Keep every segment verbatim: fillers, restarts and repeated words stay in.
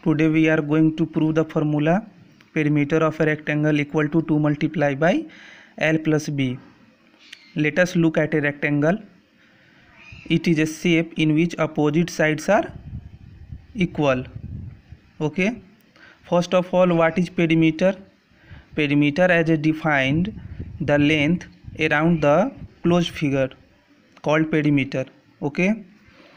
Today we are going to prove the formula perimeter of a rectangle equal to two multiply by L plus B. Let us look at a rectangle. It is a shape in which opposite sides are equal. Okay. First of all, what is perimeter? Perimeter as a defined the length around the closed figure called perimeter. Okay.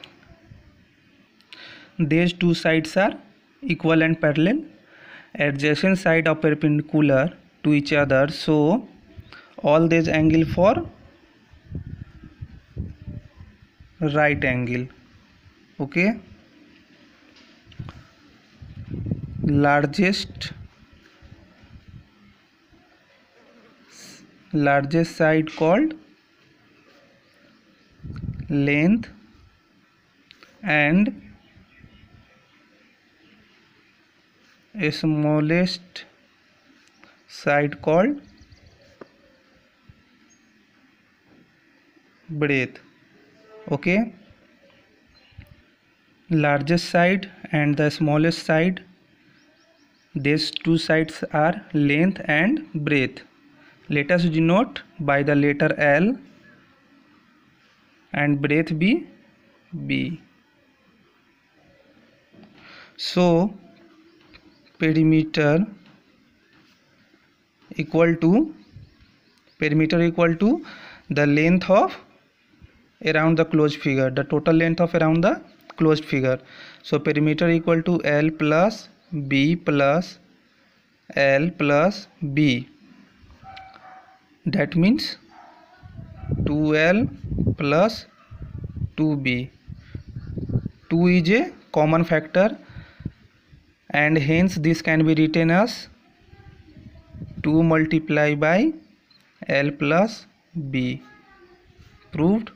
These two sides are equal and parallel. Adjacent side are perpendicular to each other, so all these angle for right angle. Okay. Largest largest side called length and a smallest side called breadth. Okay. Largest side and the smallest side, these two sides are length and breadth. Let us denote by the letter L and breadth be B. So perimeter equal to perimeter equal to the length of around the closed figure, the total length of around the closed figure. So perimeter equal to L plus B plus L plus B. That means two L plus two B. two is a common factor and hence this can be written as two multiply by L plus B. Proved.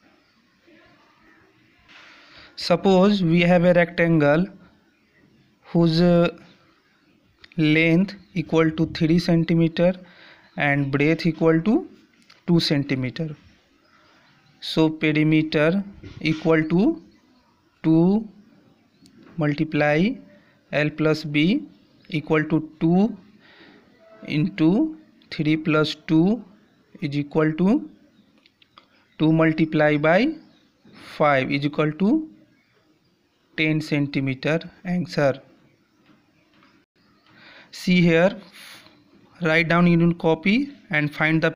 Suppose we have a rectangle whose uh, length equal to three centimeter and breadth equal to two centimeter. So perimeter equal to two multiply L plus B equal to two into three plus two is equal to two multiply by five is equal to ten centimeter. Answer. See here, write down in your copy and find the